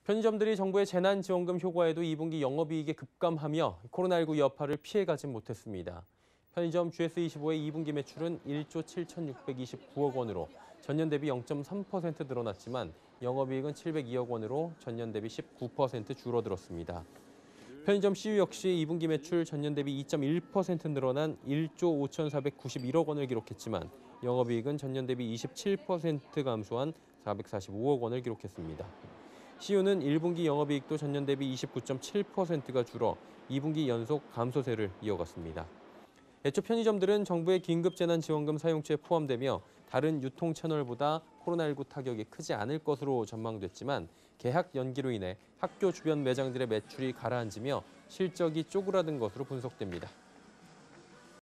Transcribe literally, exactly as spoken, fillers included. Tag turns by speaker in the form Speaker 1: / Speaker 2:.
Speaker 1: 편의점들이 정부의 재난지원금 효과에도 이 분기 영업이익이 급감하며 코로나십구 여파를 피해가지 못했습니다. 편의점 지에스 이십오의 이 분기 매출은 일조 칠천육백이십구억 원으로 전년 대비 영 점 삼 퍼센트 늘어났지만 영업이익은 칠백이억 원으로 전년 대비 십구 퍼센트 줄어들었습니다. 편의점 씨유 역시 이 분기 매출 전년 대비 이 점 일 퍼센트 늘어난 일조 오천사백구십일억 원을 기록했지만 영업이익은 전년 대비 이십칠 퍼센트 감소한 사백사십오억 원을 기록했습니다. 씨유는 일 분기 영업이익도 전년 대비 이십구 점 칠 퍼센트가 줄어 이 분기 연속 감소세를 이어갔습니다. 애초 편의점들은 정부의 긴급재난지원금 사용처에 포함되며 다른 유통 채널보다 코로나십구 타격이 크지 않을 것으로 전망됐지만 개학 연기로 인해 학교 주변 매장들의 매출이 가라앉으며 실적이 쪼그라든 것으로 분석됩니다.